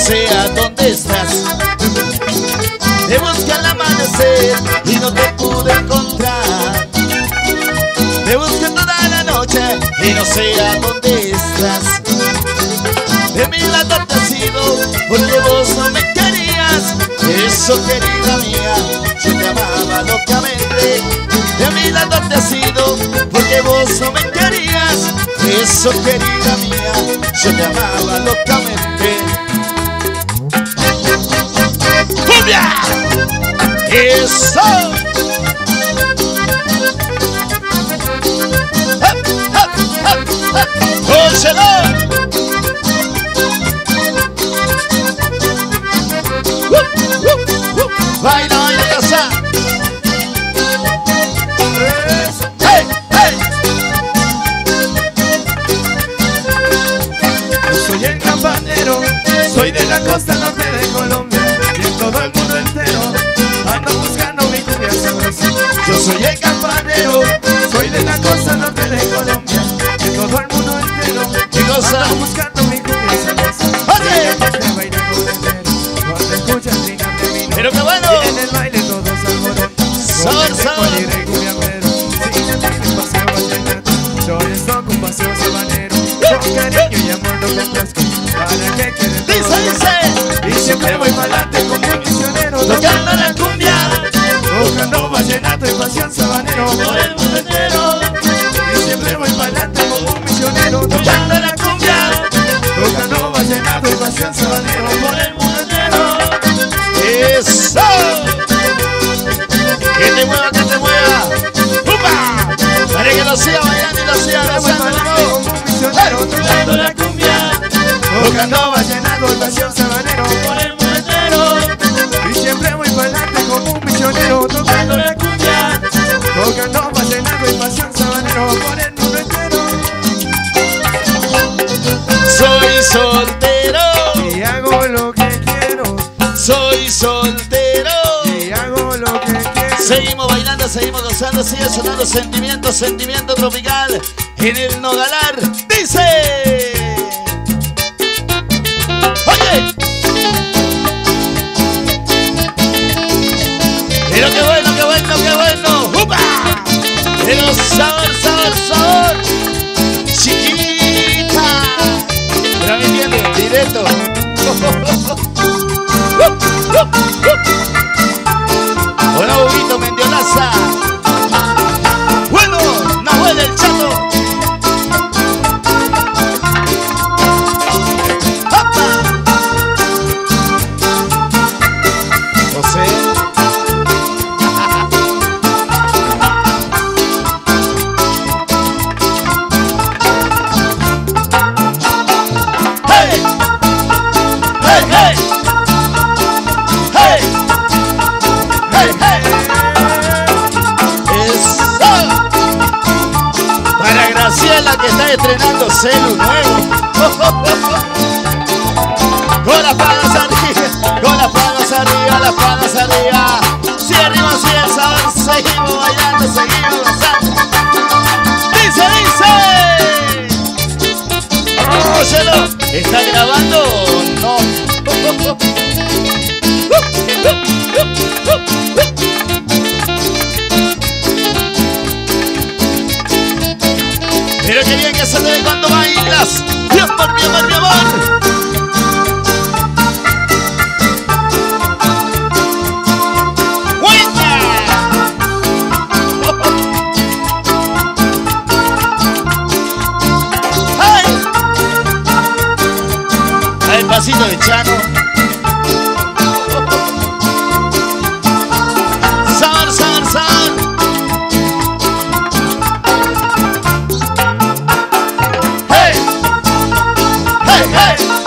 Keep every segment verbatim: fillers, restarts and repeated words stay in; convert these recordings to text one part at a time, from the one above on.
sé a dónde estás. Te busqué al amanecer y no te pude encontrar. Te busqué toda la noche y no sé a dónde estás. De mi lado te has ido porque vos no me querías. Eso, querida mía, yo te amaba locamente. De mi lado te has ido porque vos no me querías. Eso, querida mía, yo te amaba locamente. ¡Cumbia! ¡Eso! ¡Óyelo! Baila, baila, casa. ¡Hey, hey! Yo soy el campanero, soy de la costa norte de Colombia, y en todo el mundo entero ando buscando mi cumbia sabrosa. Yo soy el campanero, soy de la costa norte de Colombia, y en todo el mundo entero ando buscando mi cumbia sabrosa. ¡Oye! Cuando escuchas trinar de mi ¡Pero qué bueno! y en el baile todos alborotan. ¡Sabor, sabor! Si no tienes paseo vallenato, yo les toco un paseo sabanero. Con cariño y amor no complazco, para que quede todo. ¡Dice, dice! Y siempre voy pa'lante como un misionero, ¡Tocando la cumbia! tocando vallenato y pasión sabanero por el mundo entero. Y siempre voy pa'lante como un misionero, tocando la cumbia, tocando vallenato y pasión sabanero por el mundo entero. ¡Eso! ¡Que te mueva, que te mueva! ¡Upa! Para que lo siga bailando y lo siga gozando, Como un misionero, tocando la cumbia, tocando vallenato y pasión sabanero por el mundo entero. Y siempre voy pa'lante como un misionero, tocando la cumbia, tocando vallenato y pasión sabanero por el mundo entero. Soy soltero, Y hago lo que quiero, soy soltero. y hago lo que quiero. Seguimos bailando, seguimos gozando, sigue sonando sentimiento, sentimiento tropical en el Nogalar. Dice: oye, pero qué bueno, qué bueno, qué bueno. ¡Upa! Pero sabor, sabor, sabor, chiquita. Pero me entiende, directo. Hola, Huguito Mendiolaza. Bueno, Nahuel el Chato. ¡Opa! José. ¡Hey! ¡Hey, hey! ¡Hey! ¡Hey, hey! ¡Eso! Para Graciela, que está estrenando celu nuevo. Con las palmas arriba, con las palmas arriba, las palmas arriba. Si arriba, si el sabor, seguimos bailando, seguimos gozando. ¡Dice, dice! ¡Óyelo! ¿Está grabando o no? Pero qué bien que se te ve cuando bailas. Mi amor, mi amor, mi amor. ¡Buena! ¡Ay! El pasito de Chano. Sabor, sabor, sabor. Hey, hey, hey.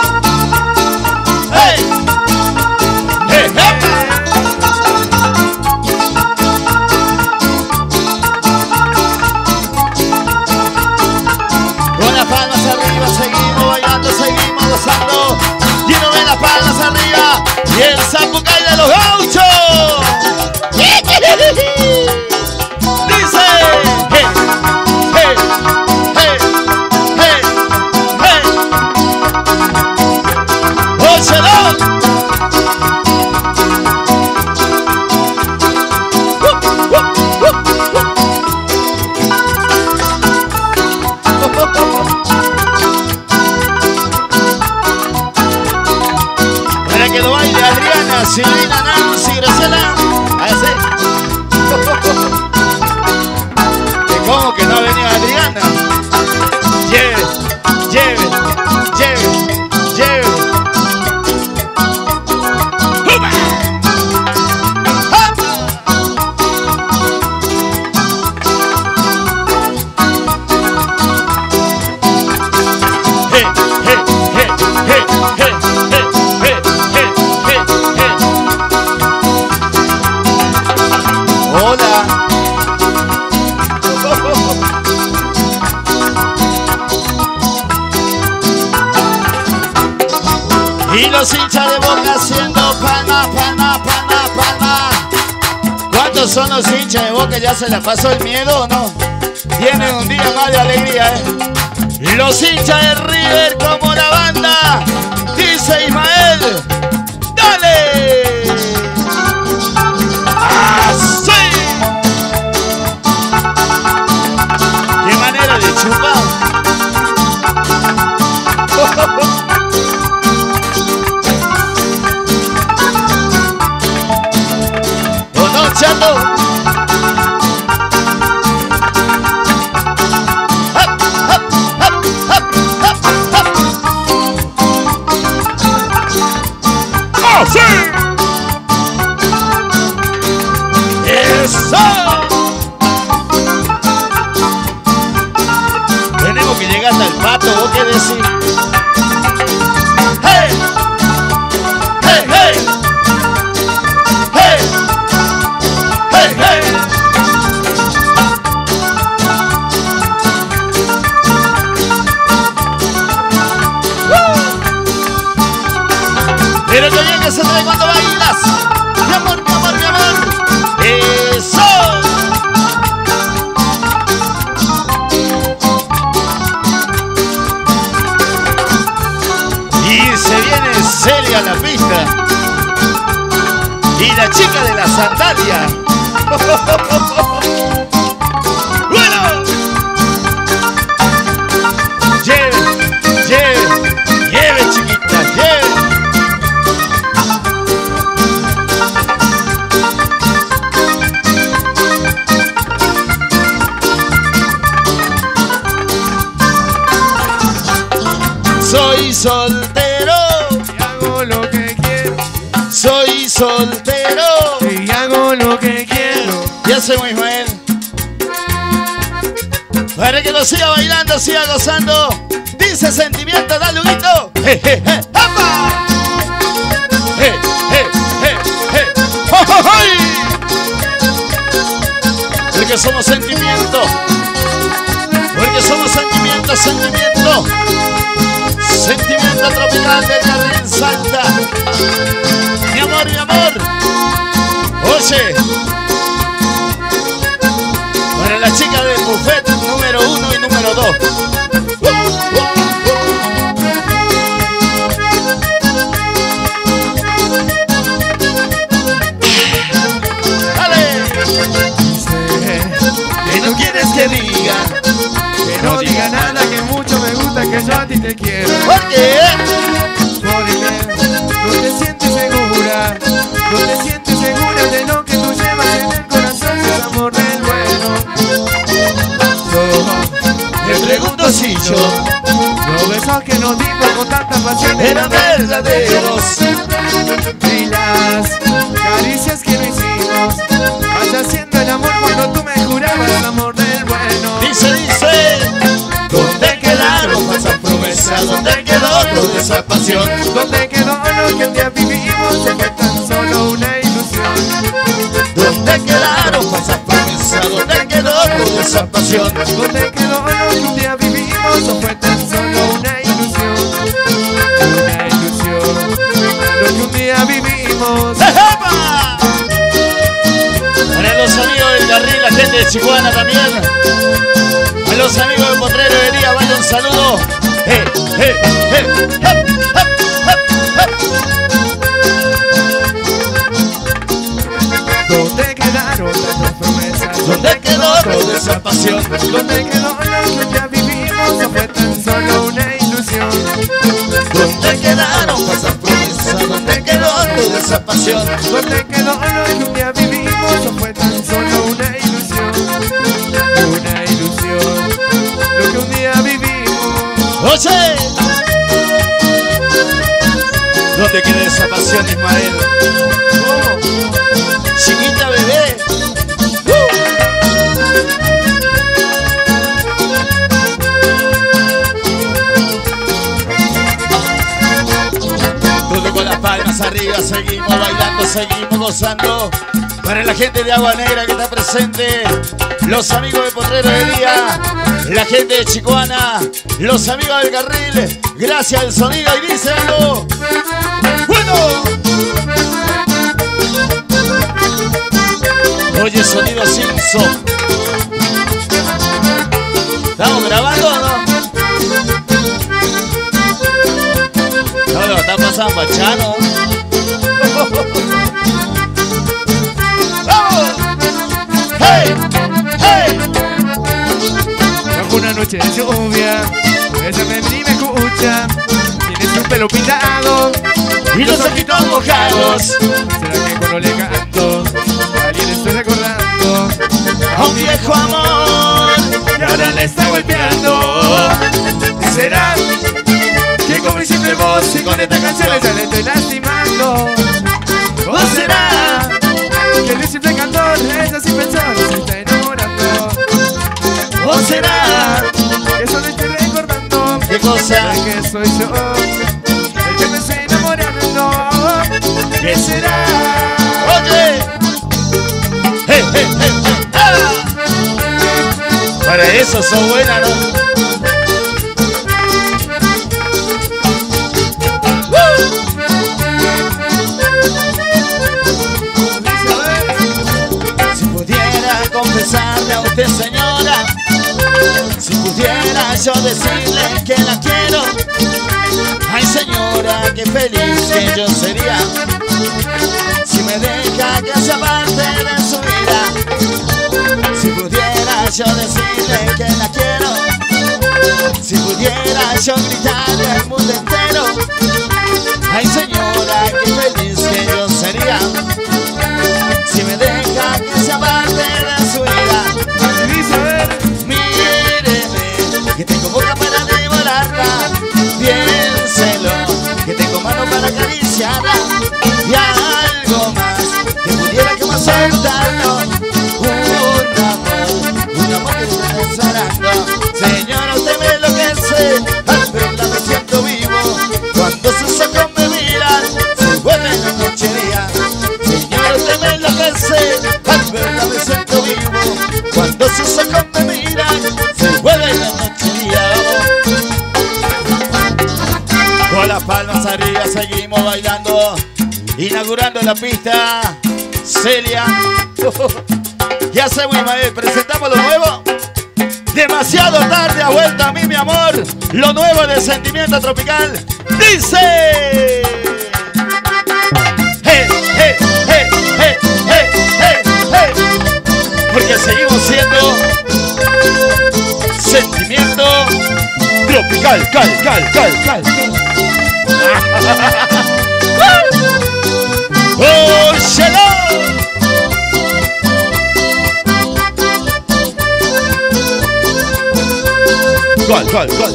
Hola. Y los hinchas de Boca haciendo palma, palma, palma, palma. ¿Cuántos son los hinchas de Boca? ¿Ya se les pasó el miedo o no? Tienen un día más de alegría, ¿eh? Los hinchas de River como la banda. Dice Ismael. ¡Dale! ¡Así! ¡Qué manera de chupar! ¿O no, chato? ¡Sí! ¡Eso! Tenemos que llegar hasta el pato, ¿vos qué decís? ¡Hey! ¡Hey, hey! ¡Hey! ¡Hey, hey! Pero qué bien que se trae cuando bailas. Mi amor, mi amor, mi amor. ¡Eso! Y se viene Celia a la pista. Y la chica de la sandalia. ¡Bueno! Lleve, lleve, lleve, chiquita, lleve. Soy soltero y hago lo que quiero. Soy soltero Y hago lo que quiero. Ya soy muy Ismael. Para que lo siga bailando, siga gozando. Dice sentimiento, dale un grito. ¡Je, je, je! ¡Apa! ¡Je, je, je, je! ¡Jo, jo, jo! Porque somos sentimiento. Porque somos sentimiento, sentimiento. Sentimiento tropical del Carril Salta. Mi amor, mi amor. Oye, para la chica del buffet número uno y número dos. Uh, uh, uh. Dale. Que no quieres que diga. Que no diga nada, que mucho me gusta, que yo a ti te quiero. ¿Por qué? Porque no te sientes segura, no te sientes segura de lo que tú llevas en el corazón, el amor del bueno. Yo Me pregunto si yo los besos que nos dimos con tanta pasión eran verdaderos. Y las caricias que no hicimos, allá haciendo el amor cuando tú me jurabas el amor del bueno. Dice, dice, ¿dónde quedaron esas promesas? ¿Dónde quedó toda esa pasión? ¿Dónde quedó lo que un día vivimos? Se fue tan solo una ilusión. ¿Dónde quedaron esas promesas? ¿Dónde quedó toda esa pasión? ¿Dónde quedó lo que un día vivimos? O fue tan solo una ilusión. Una ilusión. Lo que un día vivimos. ¡Epa! Para los amigos del Carril, la gente de Chihuahua también. A los amigos de Potrero de Día, vaya un saludo. ¡Eh, eh, eh! ¡Hop, hop, hop, hop! ¿Dónde quedaron tantas promesas? ¿Dónde quedó toda esa pasión? ¿Dónde quedó lo que ya vivimos? O fue tan solo una ilusión. ¿Dónde quedaron esas promesas? ¿Dónde quedó toda esa pasión? ¿Dónde quedó lo que un día vivimos? O fue tan solo una ilusión. Una ilusión. Lo que un día vivimos. ¡Oye! ¿Dónde queda esa pasión, Ismael? ¿Cómo? Chiquita bebé. Todo con las palmas arriba, seguimos bailando, seguimos gozando. Para la gente de Agua Negra que está presente, los amigos de Potrero de Día, la gente de Chicoana, los amigos del Carril, gracias al sonido y dice algo. ¡Bueno! Oye, sonido Simpson. ¿Estamos grabando o no? No, no, está pasando Pachano. ¡Vamos! ¡Hey! ¡Hey! Bajo una noche de lluvia, ella me mira y me escucha. Tienes un pelo pintado y los ojitos mojados. ¿Será que cuando le canto a alguien estoy recordando a un viejo amor y ahora le está golpeando? ¿Será que como hiciste vos y con esta canción ya le estoy lastimando? ¿O será que el simple cantor ella sin pensar se está enamorando? ¿O será que solo estoy recordando qué cosa? Que soy yo el que me estoy enamorando? ¿Qué será? ¡Oye! ¡Hey, hey, hey, hey! ¡Ah! Para eso son buenas, ¿no? Si pudiera confesarle a usted, señora, si pudiera yo decirle que la quiero, ay señora, qué feliz que yo sería si me deja que sea parte de su vida. Si pudiera yo decirle que la quiero, si pudiera yo gritarle al mundo entero, ay señora, qué feliz que yo sería si me deja que sea parte de su vida. Míreme, que tengo boca para devorarla, piénselo, que tengo mano para acariciarla, y algo más que pudiera que más soltarlo. Un amor, un amor que está desolando. Señora, usted me enloquece, al verla me siento vivo. Cuando sus ojos me miran, se vuelve la noche día. Señora, usted me enloquece, al verla me siento vivo. Cuando sus ojos me miran, se vuelve la noche día. Con las palmas arriba seguimos bailando, inaugurando la pista. Celia, ¿qué hacemos, Ismael? ¿Presentamos lo nuevo? Demasiado tarde ha vuelto a mí, mi amor. Lo nuevo de Sentimiento Tropical. Dice: hey, hey, hey, hey, hey, hey, hey. Porque seguimos siendo Sentimiento Tropical, cal, cal, cal, cal. ¡Oh, Shelo! Gol, gol, gol.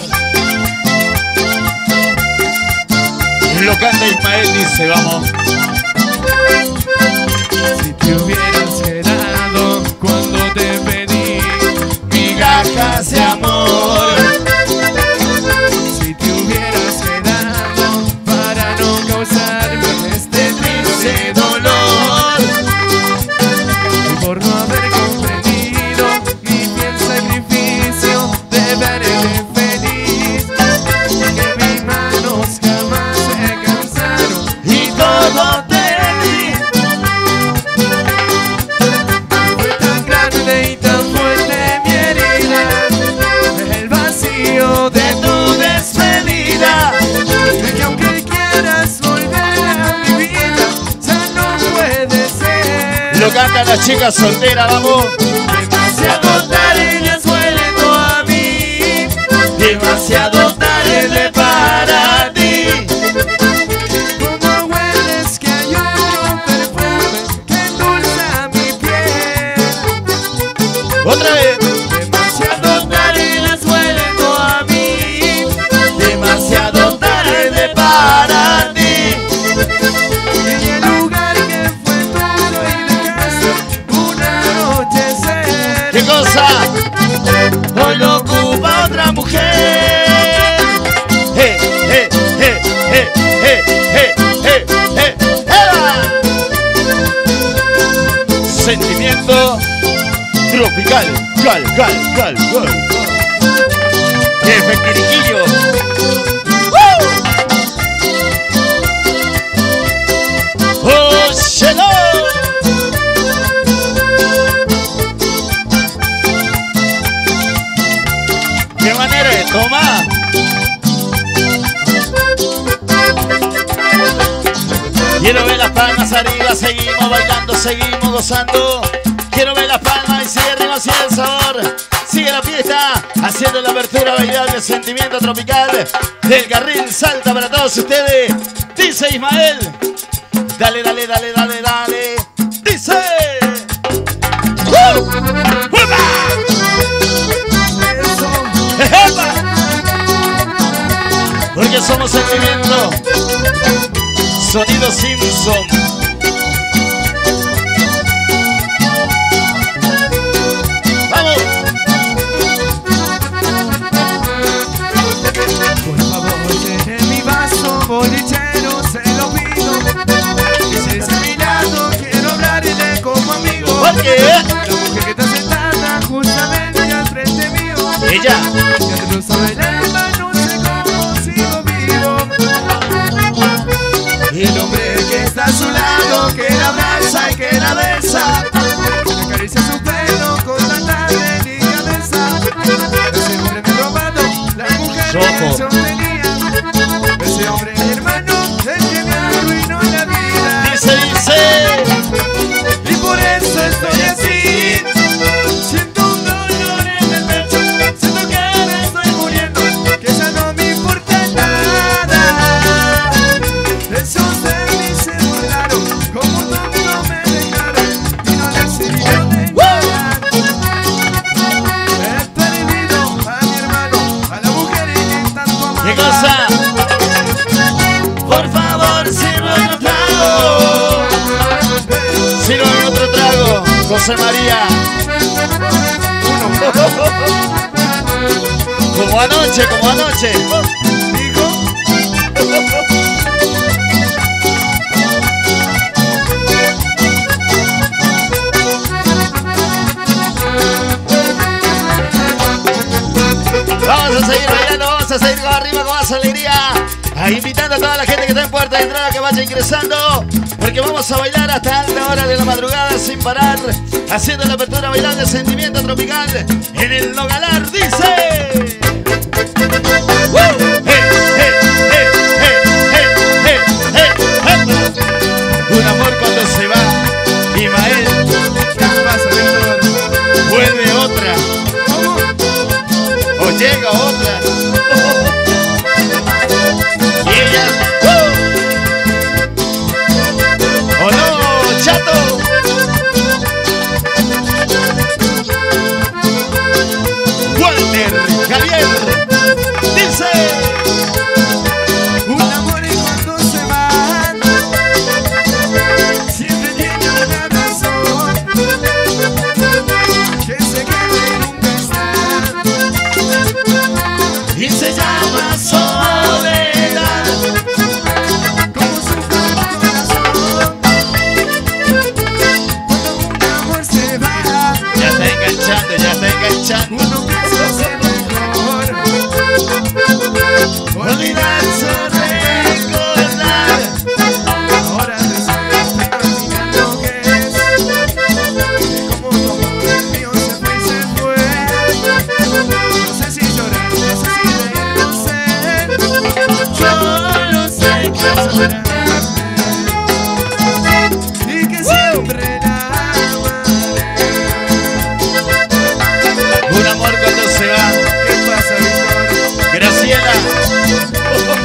Lo canta Ismael, dice, vamos. Si te hubieras quedado cuando te pedí migajas de amor, si te hubieras quedado para no causarme este triste dolor, y por no haber comprendido mi fiel sacrificio de verte feliz, que mis manos jamás se cansaron y todo te di. Fue tan grande y tan fuerte mi herida, el vacío de tu despedida, que aunque quieras volver a mi vida, ya no puede ser. Lo cantan las chicas solteras, vamos. Demasiado tarde ya has vuelto a mí, Demasiado tarde para ti. como hueles que hay otro perfume que endulza mi piel. Otra vez. Demasiado tarde ya has vuelto a mí, Demasiado tarde para ti. en el lugar que fue todo y de casa un anochecer. ¿Qué cosa? sentimiento tropical, cal, cal, cal, cal. Jefe Quiriquillo. ¡Oh, llegó! ¡Qué manera de tomar! Quiero ver las palmas arriba, seguimos bailando, seguimos gozando. Quiero ver las palmas y sigue arriba, sigue el sabor. Sigue la fiesta, haciendo la apertura bailable, el sentimiento tropical del carril salta para todos ustedes. Dice Ismael. Dale, dale, dale, dale, dale. Dice. ¡Uh! ¡Upa! ¡Epa! Porque somos sentimiento. Sonido Simpson. ¡Vamos! Por favor, llene mi vaso, bolichero, se lo pido. Y si es a mi lado, quiero hablarle como amigo. ¿Por qué? La mujer que está sentada justamente al frente mío. Ella. Ya te lo sabe el alma, no sé cómo sigo vivo. Y el hombre que está a su lado, que la abraza y que la besa, que acaricia su pelo con tanta delicadeza. Ese hombre me ha robado la mujer que yo tenía. Ese hombre mi hermano, el que me arruinó la vida. Dice, dice. Y por eso estoy así. Siento un dolor en el pecho, siento que me estoy muriendo, que ya no me importa nada. Esos de mí se burlaron, como un tonto me dejaron y no les sirvió de nada. He perdido a mi hermano, a la mujer que tanto amaba. ¿Qué cosa? Por favor, sirvan otro trago. Sirvan otro trago, José María. Como anoche, como anoche. Vamos a seguir bailando, vamos a seguir arriba con más alegría. Ahí invitando a toda la gente que está en puerta de entrada que vaya ingresando, porque vamos a bailar hasta alta hora de la madrugada sin parar, haciendo la apertura bailando el sentimiento tropical en el Nogalar. Dice. ¡Uh! ¡Eh, eh, eh, eh, eh, eh, eh! Un amor cuando se va, Ismael. ¿Qué pasa, Víctor? Vuelve otra. ¿Cómo? O llega otra. Y ella. ¡Uh! ¡Oh no, chato! Walter Javier dice. Un amor y cuando se van, siempre tiene una razón, que se queda y nunca está. Y se llama soledad. Como sufre el corazón cuando un amor se va. Ya está enganchando, ya está enganchando. Uno piensa ser mejor, Olvidarse, recordar. ahora estoy imaginando que es, que como todo el mío se fue y se fue. No sé si llorar, no sé si reír, no sé. Solo sé que llorar y que siempre la amaré. Un amor cuando se va. ¿Qué pasa, Víctor? Graciela.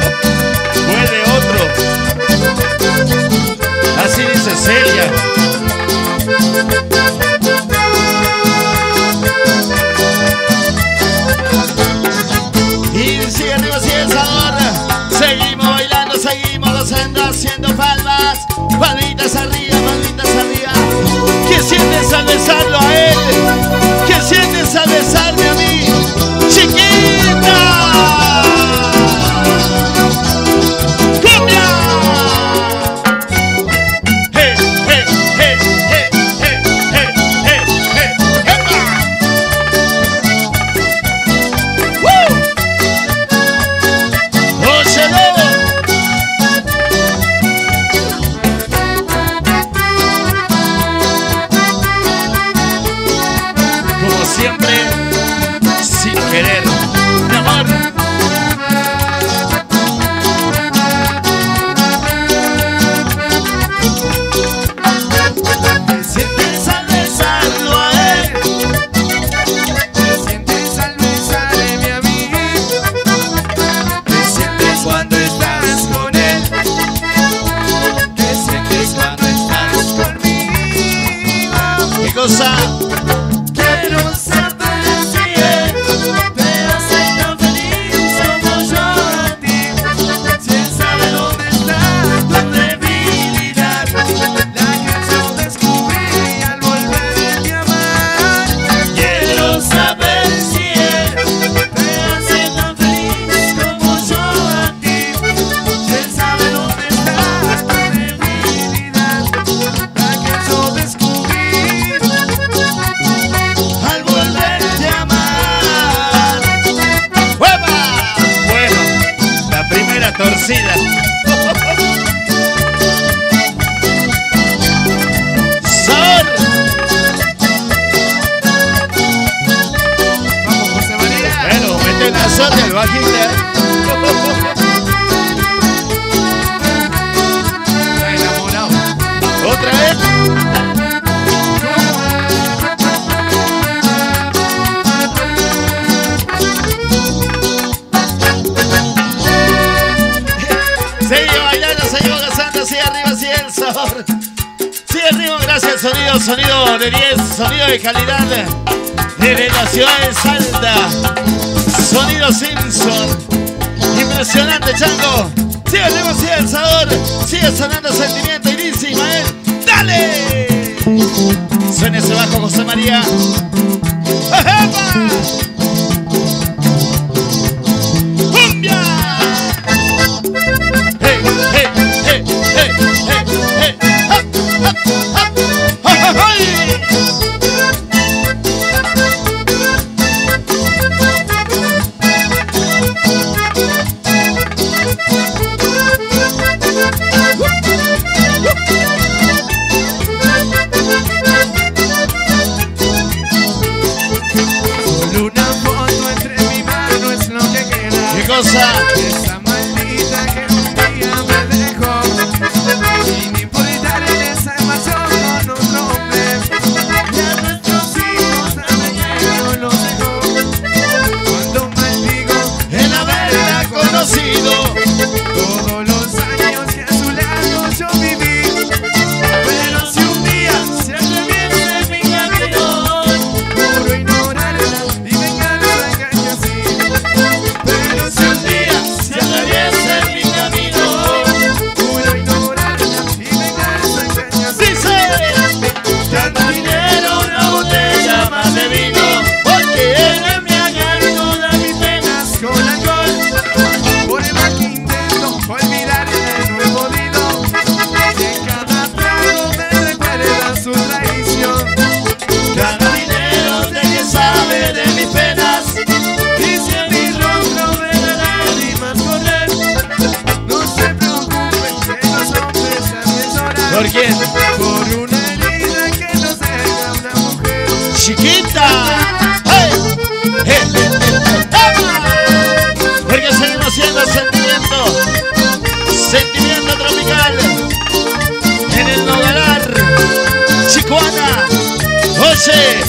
cosa? Quiero saber si él te hace tan feliz como yo a ti. Si él sabe dónde está tu debilidad, la que yo descubrí al volverte a amar. Quiero saber si él te hace tan feliz como yo a ti. Si él sabe dónde está tu debilidad, la que yo descubrí Al volverte a amar. ¡Hueva! Bueno, la primera torcida. ¡Sabor! Vamos, José María. Bueno, mete una azote al bajita. Está enamorado. ¿Otra vez? Seguimos bailando, seguimos gozando, sigue arriba, sigue el sabor. Sigue el ritmo, gracias, sonido, sonido de diez, sonido de calidad. Desde la ciudad de Salta, sonido Simpson. Impresionante, chango. Sigue el ritmo, sigue el sabor. Sigue sonando sentimiento y dice Ismael, ¡dale! Suena ese bajo, José María. ¡Epa! ¡Cumbia! ¡Hey, hey, hey, hey, hey, hey! ¡Hop, hop, hop! ¡Oh, oh, oh! Solo una foto entre mi mano es lo que queda. ¿Qué cosa? Esa maldita que un día me dejó, sin importar en esa emoción con otro hombre. Ya nuestros hijos saben que no los dejó. Cuando maldigo El haberla conocido. todos los años que a su lado yo viví. Pero si un día se atraviesa en mi camino, juro ignorarla y vengarla engaña así. Pero si un día se atraviesa en mi camino, juro ignorarla y vengarla engaña así. Dice, Tanto dinero, una botella más de vino, porque él embriaga todas mis penas con alcohol. Por más que intento olvidar de nuevo digo, que en cada trago me recuerda su traición. Cada dinero de que sabe de mis penas, y si en mi rostro ve las lágrimas correr, no se preocupe que los hombres también lloran. ¿por quién? Por una herida que nos deja una mujer. ¡Chiquita! ¡Hey! ¡Hey! ¡Hey! Porque seguimos siendo sentimiento. Sentimiento tropical. En el Nogalar. Chicuana. Oye.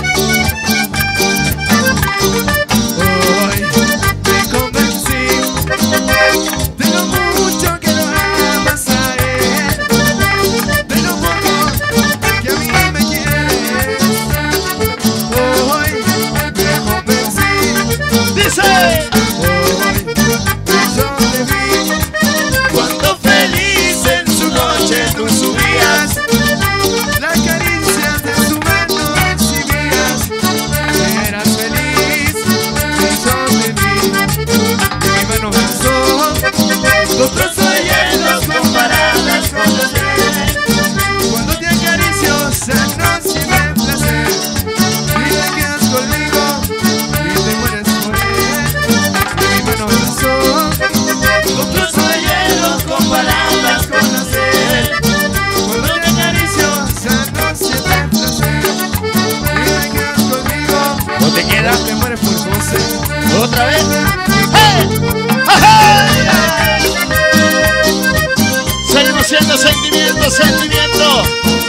Hoy me convencí, tengo mucho que lo amas a él, de lo poco que a mí me quieres. Hoy me convencí, Dice. hoy yo te vi, cuando feliz en su noche tú subías, las caricias de su mano recibías. Eras feliz y yo te vi, mi mano besó dos trozos de hielo comparadas con los de él. Cuando te acaricio sano siempre placer, y te quedas conmigo y te mueres por él. Mi mano besó dos trozos de hielo comparadas con los de él. Cuando te acaricio sano siempre placer, y te quedas conmigo. ¿No te queda? Te mueres por José. ¿Otra vez? ¡Hey! ¡Hey! Seguimos siendo sentimiento, sentimiento.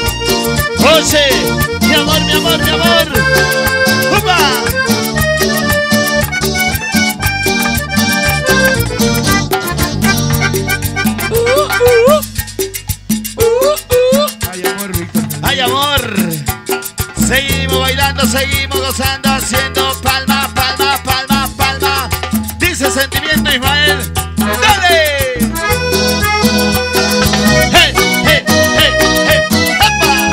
Oye, mi amor, mi amor, mi amor. ¡Upa! Ay, amor, Víctor. ¡Ay, amor! Seguimos. seguimos bailando, seguimos gozando, haciendo palma, palma, palma, palma. Dice Sentimiento Ismael. ¡Dale! ¡Hey, hey, hey, hey! ¡Epa!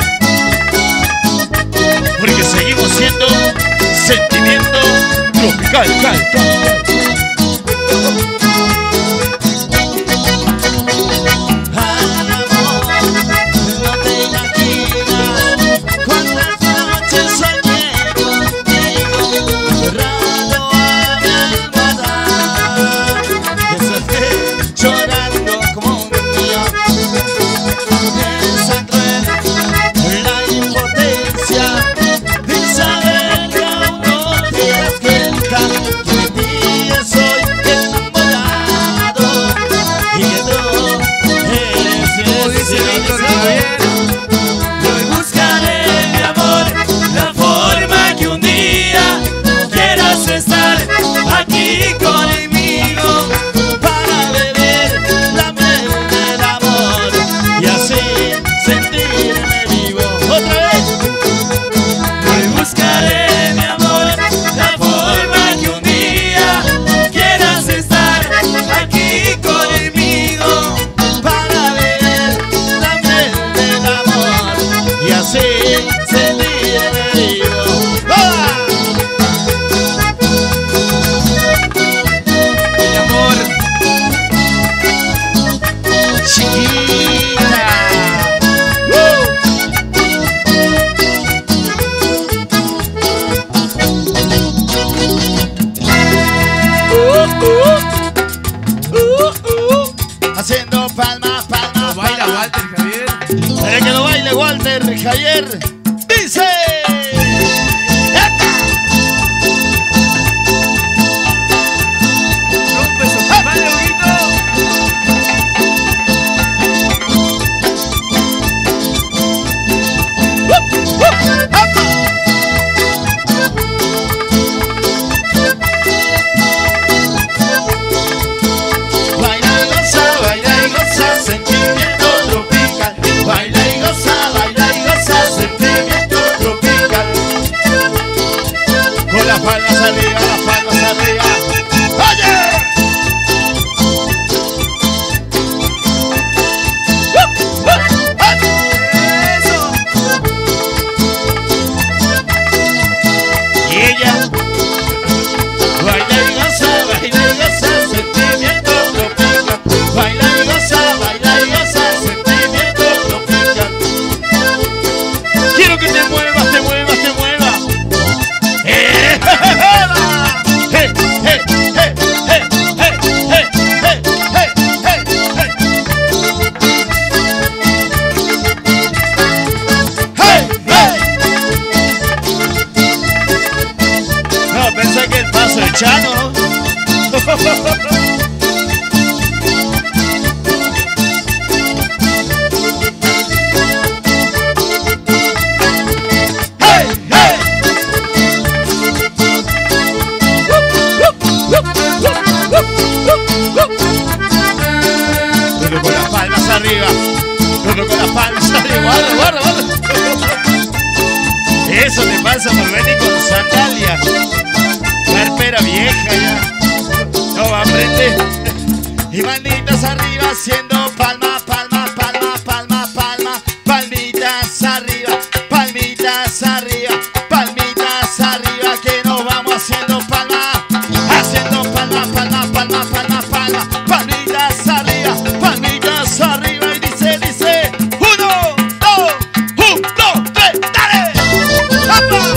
Porque seguimos siendo Sentimiento Tropical, cal, cal. Haciendo palma, palma, no baila palma. Walter Javier. Para que lo baile Walter Javier. Dice. Rompe su tamaño, palmas arriba, las palmas arriba. ¡Oye! Eso. Y ella baila y goza, baila y goza, sentimiento tropical. Baila y goza, baila y goza, sentimiento tropical. Quiero que te muevas, te muevas, te muevas. ¡Eh! ¡Hey, hey, hey, hey, hey, hey, hey, hey, hey, hey! ¡Hey, hey! No, pensé que el paso de Chano, ¿no? Todo con las palmas arriba. Todo con las palmas arriba. Guarda, guarda, guarda. Eso te pasa por venir con sandalias. Carpera vieja ya. No va a aprender. Y manitas arriba haciendo palma, palma, palma, palma, palma. Palmitas arriba, palmitas arriba, palmitas arriba. Que nos vamos haciendo palma. Haciendo palma, palma, palma, palma, palma. Palmitas arriba, palmitas arriba. Y dice, dice, uno, dos, un, dos, tres, dale. ¡Apa!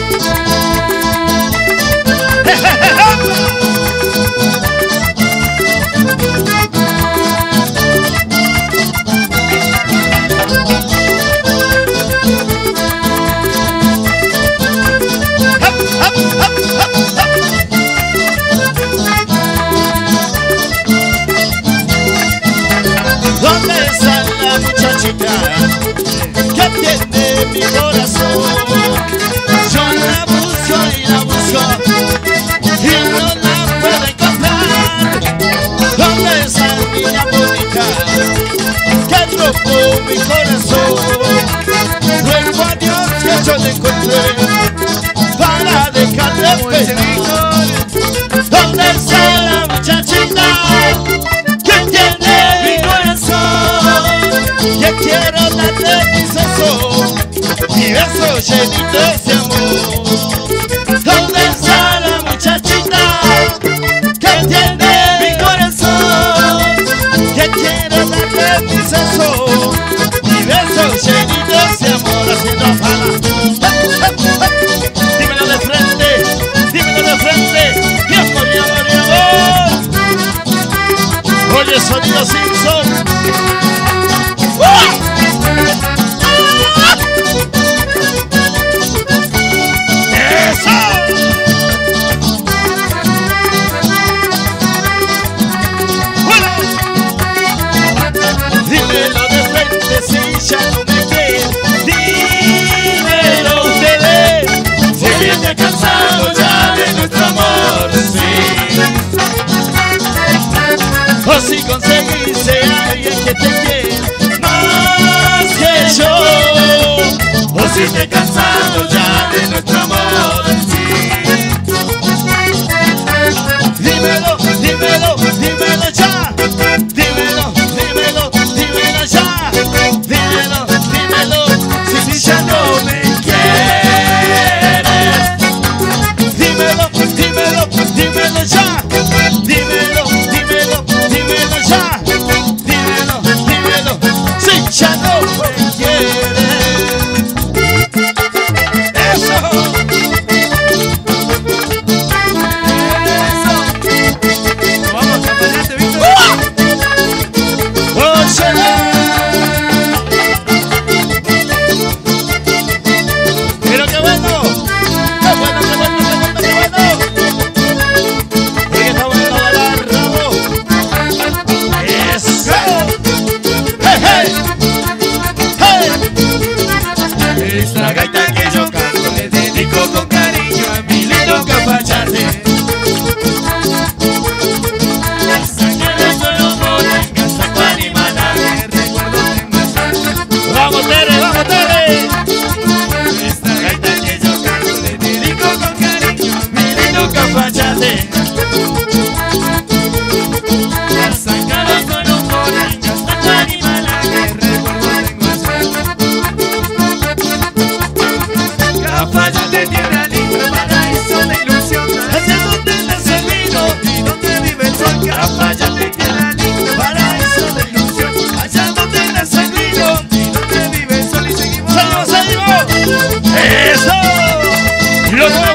¿Dónde está la muchachita que atiende mi corazón? Yo la busco y la busco y no la puedo encontrar. ¿Dónde está la niña bonita que tocó mi corazón? Ruego a Dios que yo la encuentre.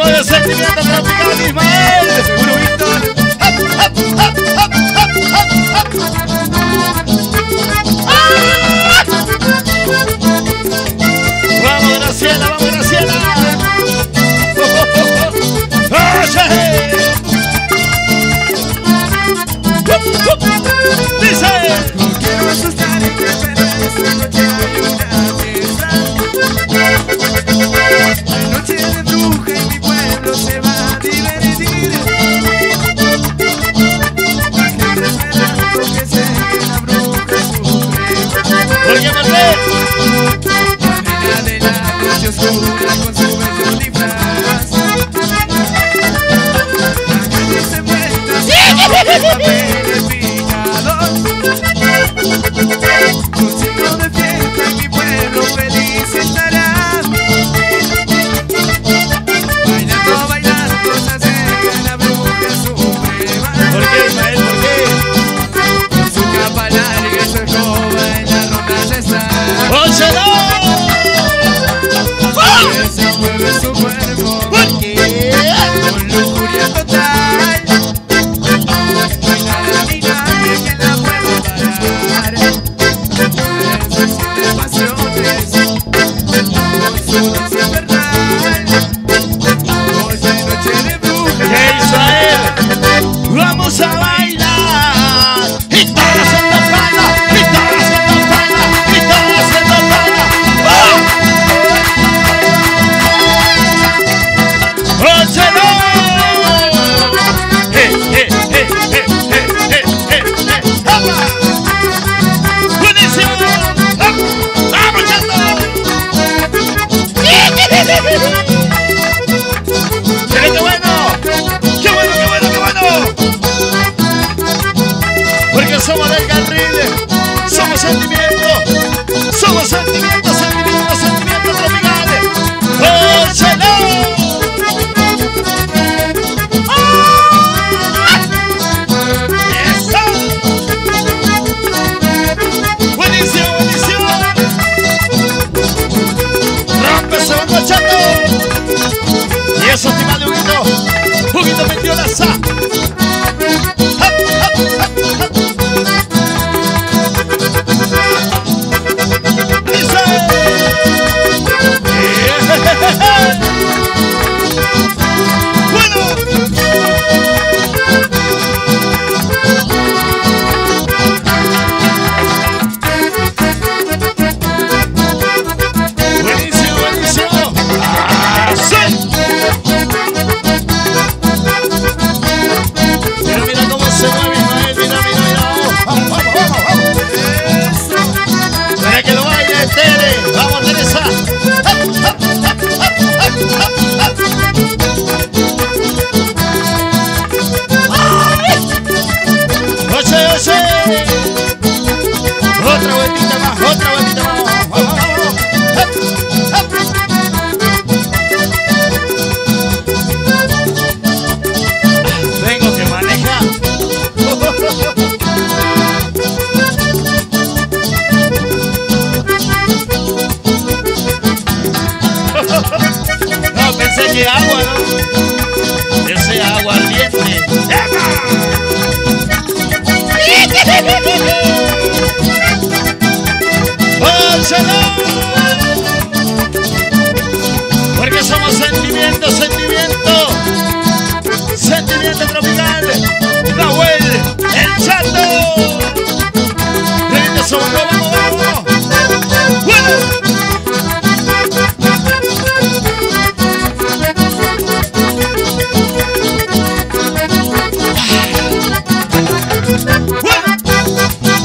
Vamos de sentimiento tropical, Ismael. Seguro, Víctor. Vamos, Graciela, vamos, Graciela. Oye. Dice. No quiero asustar y preferir esta noche hay una fiesta. La noche de bruja y mi pueblo se va a divertir. La gente esperando que se que la bruja sufre. ¿Por qué, Marlene? La de la noche oscura con su bello disfraz. La gente se muestra sin papeles picados. Un signo de fiesta y mi pueblo feliz estará. Bailando, bailando se acerca la bruja suprema. ¿Por qué, Ismael? ¿Por qué? Con su capa larga y su escoba en la ronda se está. ¡Óyelo! Que se mueve su cuerpo ¿Por qué? con lujuria total. No hay nada ni nadie que la pueda parar. Se siente pasiones con su danza infernal. Hoy es noche de brujas. ¿Qué, Israel? Vamos a bailar. Y todas en la palma, y todas en la palma, y todas en la palma. ¡Oh! ¡Óyelo! ¡Eh, eh, eh, eh, eh, eh, eh, eh! ¡Apa! ¡Buenísimo! ¡Vamos, chato! ¡Mira qué bueno! ¡Qué bueno, qué bueno, qué bueno! Porque somos del carril, somos sentimiento, somos sentimiento, sentimiento, sentimiento tropical. ¡Óyelo! ¡Ah! ¡Eso! ¡Buenísimo, buenísimo! ¡Rompe ese banco, chato! Y eso, estimado Huguito, Huguito metió la sa. Dice. Bueno. Buenísimo, buenísimo. ¡Ah, sí! Pero mira cómo se mueve Ismael, mira, mira, mira. Vamos, vamos, vamos, vamos. Para que lo baile, Tere. Vamos, Teresa. Oye, oye. Otra vueltita más, otra vueltita más. Vamos, vamos, vamos. Tengo que manejar. No, pensé que agua, ¿no? Ese agua ardiente. ¡Óyelo! Porque somos sentimiento, sentimiento. Sentimiento tropical. Nahuel, el chato. Revienta su boca, vamos, vamos, vamos. ¡Bueno! ¡Bueno!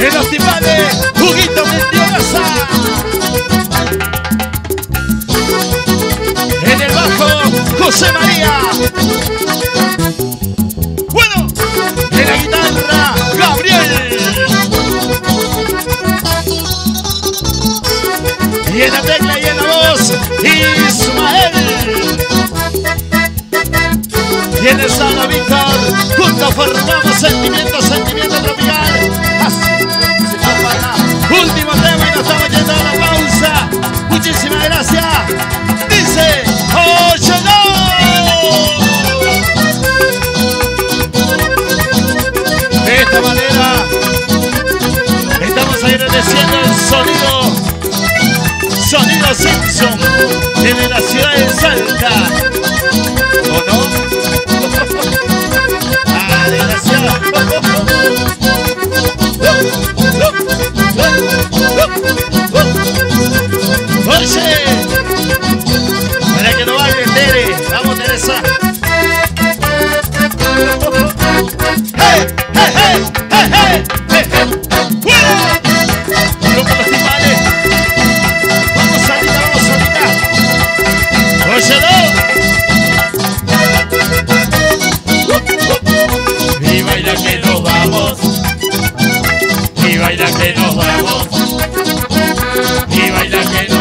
En los timbales, Juguito Mendioza. En el bajo, José María. Bueno, en la guitarra, Gabriel. Y en la tecla y en la voz, Ismael. Y en el sala, Víctor. Juntos formamos sentimiento, sentimiento tropical. Último tema y nos estamos yendo a la pausa. Muchísimas gracias. Dice ocho dos. De esta manera estamos agradeciendo el sonido Sonido Simpson desde la ciudad de Salta. ¿O no? Ah, desgraciado. Oye, para que no baile Tere, vamos Teresa. Hey, hey, hey, hey, hey, hey, hey. ¡Bueno! Con los timbales. Vamos salita, vamos salita. Oye, no. Y baila que nos vamos. Y baila que nos vamos. Y baila que